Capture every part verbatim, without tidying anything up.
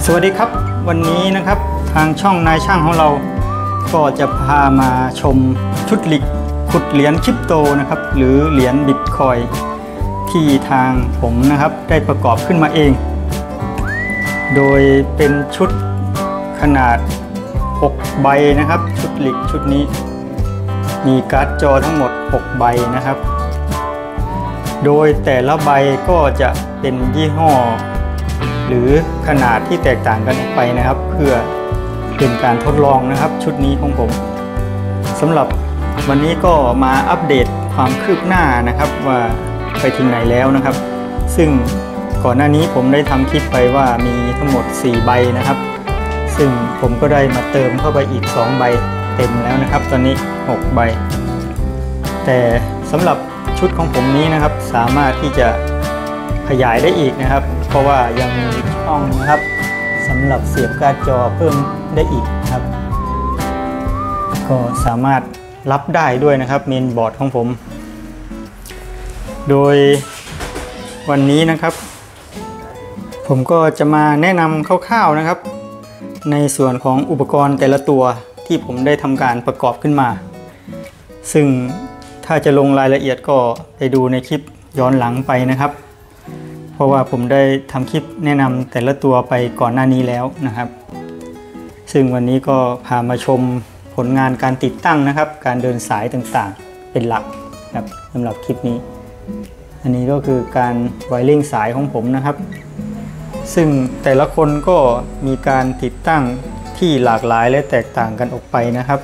สวัสดีครับวันนี้นะครับทางช่องนายช่างของเราก็จะพามาชมชุดหลิกขุดเหรียญคริปโตนะครับหรือเหรียญบิตคอยที่ทางผมนะครับได้ประกอบขึ้นมาเอง โดยเป็นชุดขนาดหกใบนะครับชุดหลิกชุดนี้มีการ์ดจอทั้งหมดหกใบนะครับโดยแต่ละใบก็จะเป็นยี่ห้อหรือขนาดที่แตกต่างกันออกไปนะครับเพื่อเป็นการทดลองนะครับชุดนี้ของผมสำหรับวันนี้ก็มาอัปเดตความคืบหน้านะครับว่าไปถึงไหนแล้วนะครับซึ่งก่อนหน้านี้ผมได้ทำคลิปไปว่ามีทั้งหมดสี่ใบนะครับซึ่งผมก็ได้มาเติมเข้าไปอีกสองใบเต็มแล้วนะครับตอนนี้หกใบแต่สำหรับชุดของผมนี้นะครับสามารถที่จะขยายได้อีกนะครับเพราะว่ายังมีช่องนะครับสำหรับเสียบการ์ดจอเพิ่มได้อีกครับก็สามารถรับได้ด้วยนะครับเมนบอร์ดของผมโดยวันนี้นะครับผมก็จะมาแนะนำคร่าวๆนะครับในส่วนของอุปกรณ์แต่ละตัวที่ผมได้ทำการประกอบขึ้นมาซึ่งถ้าจะลงรายละเอียดก็ไปดูในคลิปย้อนหลังไปนะครับเพราะว่าผมได้ทำคลิปแนะนำแต่ละตัวไปก่อนหน้านี้แล้วนะครับซึ่งวันนี้ก็พามาชมผลงานการติดตั้งนะครับการเดินสายต่างๆเป็นหลักครับสำหรับคลิปนี้อันนี้ก็คือการไวริ่งสายของผมนะครับซึ่งแต่ละคนก็มีการติดตั้งที่หลากหลายและแตกต่างกันออกไปนะครับ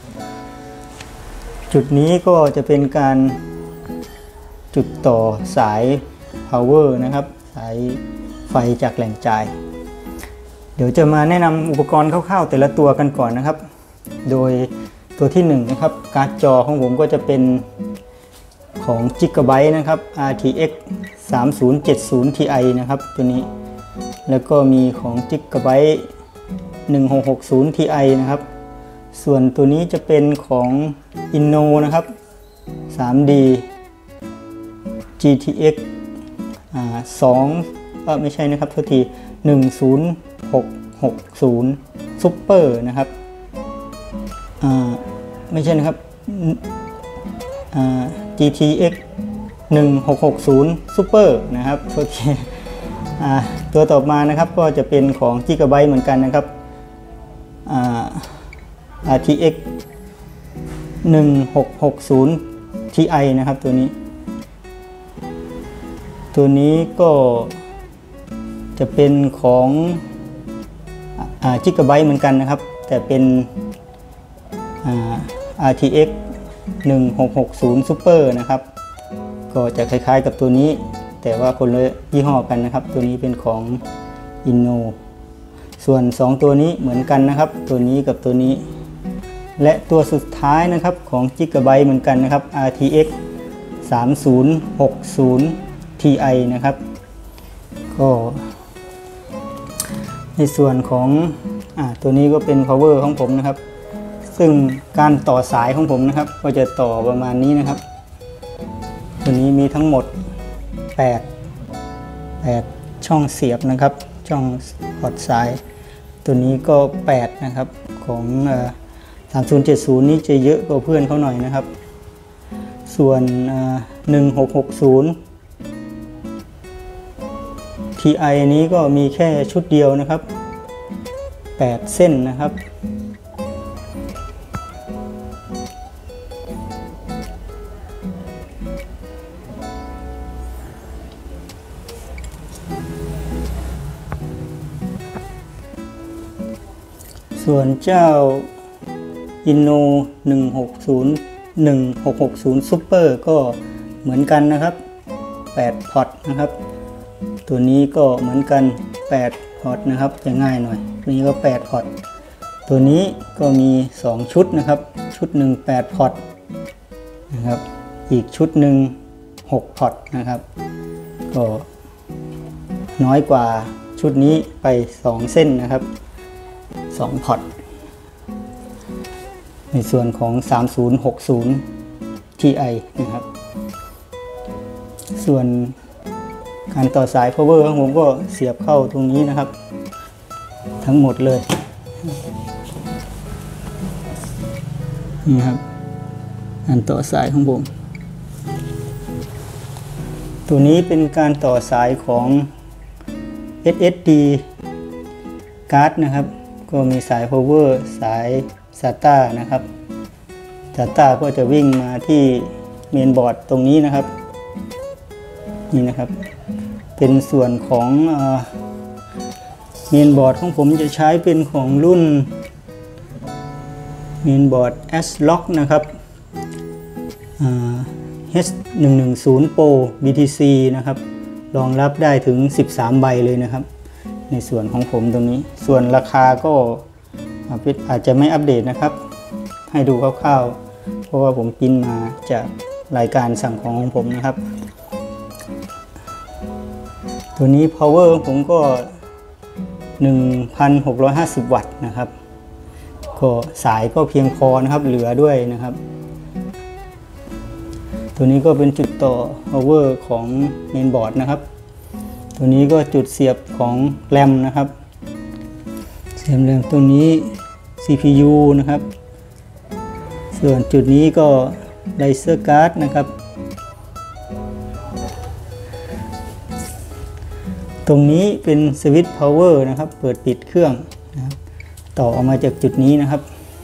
จุดนี้ก็จะเป็นการจุดต่อสาย power นะครับสายไฟจากแหล่งจ่ายเดี๋ยวจะมาแนะนำอุปกรณ์คร่าวๆแต่ละตัวกันก่อนนะครับโดยตัวที่หนึ่งนะครับการ์ดจอของผมก็จะเป็นของ Gigabyte นะครับ อาร์ ที เอ็กซ์ สามศูนย์เจ็ดศูนย์ ที ไอ นะครับตัวนี้แล้วก็มีของ Gigabyte หนึ่งหกหกศูนย์ ที ไอ นะครับส่วนตัวนี้จะเป็นของ Inno นะครับ ทรี ดี จี ที เอ็กซ์ อ่าสองเออไม่ใช่นะครับโทษทีหนึ่งศูนย์หกหกศูนย์ Super นะครับอ่าไม่ใช่นะครับอ่า จี ที เอ็กซ์ หนึ่งหกหกศูนย์ Super นะครับโทษทีอ่าตัวต่อมานะครับก็จะเป็นของ Gigabyte เหมือนกันนะครับอ่า อาร์ ที เอ็กซ์ หนึ่งหกหกศูนย์ ที ไอ นะครับตัวนี้ตัวนี้ก็จะเป็นของอ่า Gigabyte เหมือนกันนะครับแต่เป็นอ่า อาร์ ที เอ็กซ์ หนึ่งหกหกศูนย์ Super นะครับก็จะคล้ายๆกับตัวนี้แต่ว่าคนละยี่ห้อกันนะครับตัวนี้เป็นของ Inno ส่วนสองตัวนี้เหมือนกันนะครับตัวนี้กับตัวนี้และตัวสุดท้ายนะครับของ Gigabyte เหมือนกันนะครับ อาร์ ที เอ็กซ์ สามศูนย์หกศูนย์ ที ไอ นะครับก็ในส่วนของอ่าตัวนี้ก็เป็น power ของผมนะครับซึ่งการต่อสายของผมนะครับก็จะต่อประมาณนี้นะครับตัวนี้มีทั้งหมดแปด แปดช่องเสียบนะครับช่องพอร์ตสายตัวนี้ก็แปดนะครับของอ่าสามศูนย์เจ็ดศูนย์นี่จะเยอะกว่าเพื่อนเขาหน่อยนะครับส่วนหนึ่งหกหกศูนย์ ที ไอ นี้ก็มีแค่ชุดเดียวนะครับแปดเส้นนะครับส่วนเจ้า Inno หนึ่งหกศูนย์ หนึ่งหกหกศูนย์ Super ก็เหมือนกันนะครับแปดพอร์ตนะครับตัวนี้ก็เหมือนกันแปดพอร์ตนะครับจะง่ายหน่อยตัวนี้ก็แปดพอร์ตตัวนี้ก็มีสองชุดนะครับชุดหนึ่งแปดพอร์ตนะครับอีกชุดหนึ่งหกพอร์ตนะครับก็น้อยกว่าชุดนี้ไปสองเส้นนะครับสองพอร์ตในส่วนของสามศูนย์หกศูนย์ ที ไอ นะครับส่วนการต่อสาย power ของผมก็เสียบเข้าตรงนี้นะครับทั้งหมดเลยนี่ครับอันต่อสายของผมตัวนี้เป็นการต่อสายของ เอส เอส ดี card นะครับก็มีสาย power สาย SATA นะครับ SATA ก็จะวิ่งมาที่เมนบอร์ดตรงนี้นะครับนี่นะครับเป็นส่วนของเมนบอร์ดของผมจะใช้เป็นของรุ่นเมนบอร์ด ASRock นะครับ เอช หนึ่งหนึ่งศูนย์ Pro บี ที ซี นะครับรองรับได้ถึงสิบสามใบเลยนะครับในส่วนของผมตรงนี้ส่วนราคาก็อาจจะไม่อัปเดตนะครับให้ดูคร่าวๆเพราะว่าผมพิมพ์มาจากรายการสั่งของของผมนะครับตัวนี้ power ของผมก็ หนึ่งพันหกร้อยห้าสิบ วัตต์นะครับก็สายก็เพียงพอนะครับเหลือด้วยนะครับตัวนี้ก็เป็นจุดต่อ power ของเมนบอร์ดนะครับตัวนี้ก็จุดเสียบของแรมนะครับเสียบแรมตัวนี้ ซี พี ยู นะครับส่วนจุดนี้ก็ไลเซอร์การ์ดนะครับตรงนี้เป็นสวิตช์ power นะครับเปิดปิดเครื่องนะครับต่อออกมาจากจุดนี้นะครับ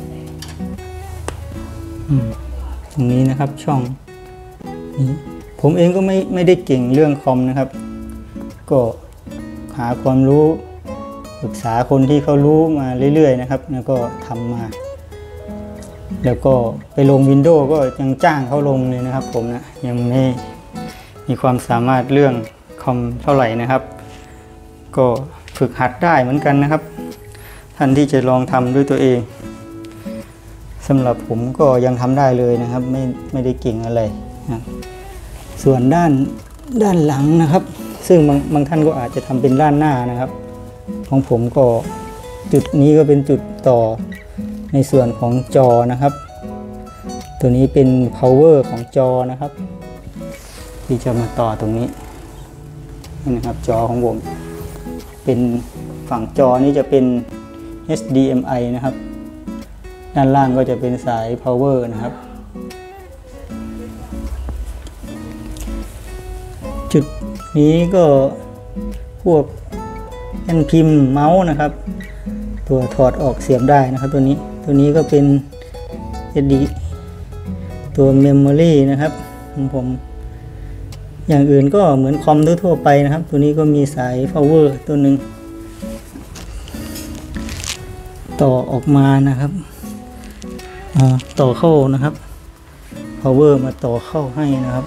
ตรงนี้นะครับช่องนี้ผมเองก็ไม่ไม่ได้เก่งเรื่องคอมนะครับก็หาความรู้ปรึกษาคนที่เขารู้มาเรื่อยๆนะครับแล้วก็ทำมาแล้วก็ไปลง Windows ก็ยังจ้างเขาลงเลยนะครับผมนะยังไม่มีความสามารถเรื่องคอมเท่าไหร่นะครับก็ฝึกหัดได้เหมือนกันนะครับท่านที่จะลองทำด้วยตัวเองสำหรับผมก็ยังทำได้เลยนะครับไม่ไม่ได้เก่งอะไรนะส่วนด้านด้านหลังนะครับซึ่งบางบางท่านก็อาจจะทำเป็นด้านหน้านะครับของผมก็จุดนี้ก็เป็นจุดต่อในส่วนของจอนะครับตัวนี้เป็น power ของจอนะครับที่จะมาต่อตรงนี้นี่นะครับจอของผมเป็นฝั่งจอนี้จะเป็น เอช ดี เอ็ม ไอ นะครับด้านล่างก็จะเป็นสาย power นะครับจุดนี้ก็พวกแผ่นพิมพ์เมาส์นะครับตัวถอดออกเสียบได้นะครับตัวนี้ตัวนี้ก็เป็น เอส ดี ตัว memory นะครับของผมอย่างอื่นก็เหมือนคอมทั่วไปนะครับตัวนี้ก็มีสาย power ตัวหนึ่งต่อออกมานะครับต่อเข้านะครับ power มาต่อเข้าให้นะครับ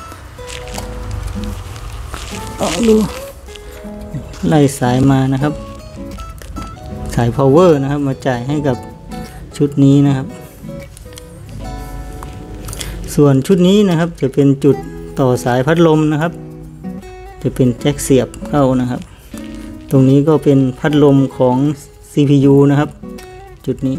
เอาดูไล่สายมานะครับสาย power นะครับมาจ่ายให้กับชุดนี้นะครับส่วนชุดนี้นะครับจะเป็นจุดต่อสายพัดลมนะครับจะเป็นแจ็คเสียบเข้านะครับตรงนี้ก็เป็นพัดลมของ ซี พี ยู นะครับจุดนี้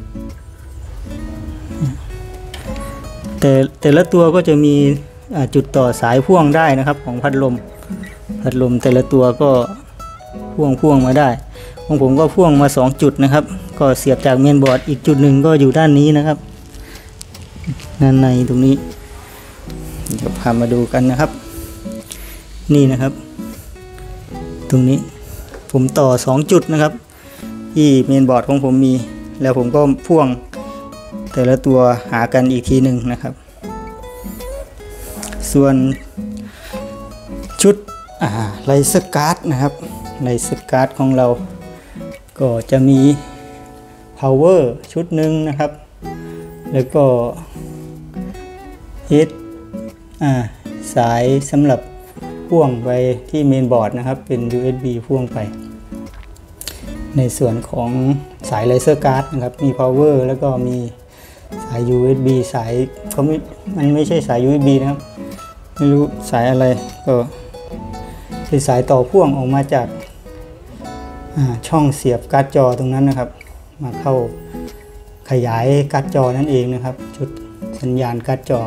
แต่แต่ละตัวก็จะมีจุดต่อสายพ่วงได้นะครับของพัดลมพัดลมแต่ละตัวก็พ่วงพ่วงมาได้ของผมก็พ่วงมาสองจุดนะครับก็เสียบจากเมนบอร์ดอีกจุดหนึ่งก็อยู่ด้านนี้นะครับด้านในตรงนี้เดี๋ยวพามาดูกันนะครับนี่นะครับตรงนี้ผมต่อสองจุดนะครับที่เมนบอร์ดของผมมีแล้วผมก็พ่วงแต่ละตัวหากันอีกทีหนึ่งนะครับส่วนชุดไลเซอร์การ์ดนะครับไลเซอร์การ์ดของเราก็จะมี power ชุดหนึ่งนะครับแล้วก็เฮดสายสำหรับพ่วงไปที่เมนบอร์ดนะครับเป็น ยู เอส บี พ่วงไปในส่วนของสายไลเซอร์การ์ดนะครับมี power แล้วก็มีสาย ยู เอส บี สายเขาไม่มันไม่ใช่สาย ยู เอส บี นะครับไม่รู้สายอะไรก็เป็นสายต่อพ่วงออกมาจากช่องเสียบการ์ดจอตรงนั้นนะครับมาเข้าขยายการ์ดจอนั่นเองนะครับชุดสัญญาณการ์ดจอ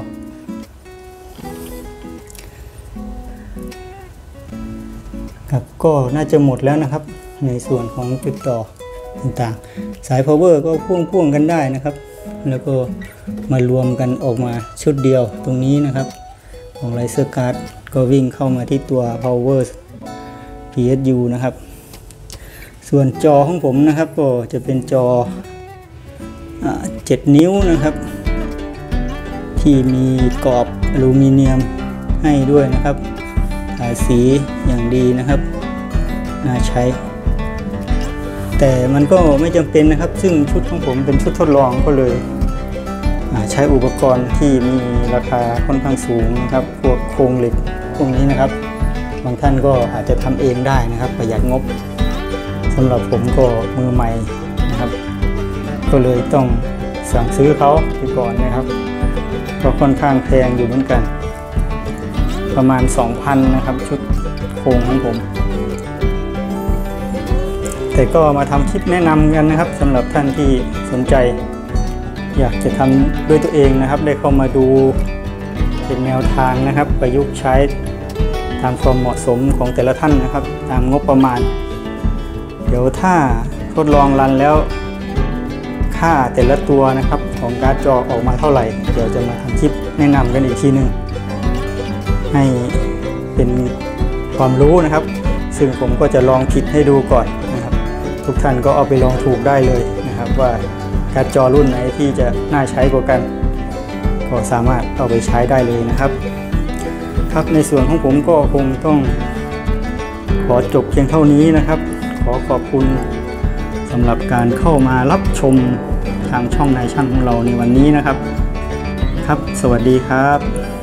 ครับก็น่าจะหมดแล้วนะครับในส่วนของจุดต่อต่างๆสาย power ก็พ่วงๆกันได้นะครับแล้วก็มารวมกันออกมาชุดเดียวตรงนี้นะครับของไรเซอร์การ์ดก็วิ่งเข้ามาที่ตัว power พี เอส ยู นะครับส่วนจอของผมนะครับก็จะเป็นจอเจ็ดนิ้วนะครับที่มีกรอบอลูมิเนียมให้ด้วยนะครับทาสีอย่างดีนะครับน่าใช้แต่มันก็ไม่จำเป็นนะครับซึ่งชุดของผมเป็นชุดทดลองก็เลยใช้อุปกรณ์ที่มีราคาค่อนข้างสูงนะครับพวกโครงเหล็กพวกนี้นะครับบางท่านก็อาจจะทำเองได้นะครับประหยัดงบสำหรับผมก็มือใหม่นะครับก็เลยต้องสั่งซื้อเขาไปก่อนนะครับก็ค่อนข้างแพงอยู่เหมือนกันประมาณ สองพัน นะครับชุดโครงของผมแต่ก็มาทำคลิปแนะนำกันนะครับสำหรับท่านที่สนใจอยากจะทำด้วยตัวเองนะครับได้เข้ามาดูเป็นแนวทางนะครับประยุกต์ใช้ตามความเหมาะสมของแต่ละท่านนะครับตามงบประมาณเดี๋ยวถ้าทดลองรันแล้วค่าแต่ละตัวนะครับของการ์ดจอออกมาเท่าไหร่เดี๋ยวจะมาทำคลิปแนะนำกันอีกทีหนึ่งให้เป็นความรู้นะครับซึ่งผมก็จะลองผิดให้ดูก่อนนะครับทุกท่านก็เอาไปลองถูกได้เลยนะครับว่าการ์ดจอรุ่นไหนที่จะน่าใช้กว่ากันก็สามารถเอาไปใช้ได้เลยนะครับครับในส่วนของผมก็คงต้องขอจบเพียงเท่านี้นะครับขอขอบคุณสำหรับการเข้ามารับชมทางช่องนายช่างของเราในวันนี้นะครับครับสวัสดีครับ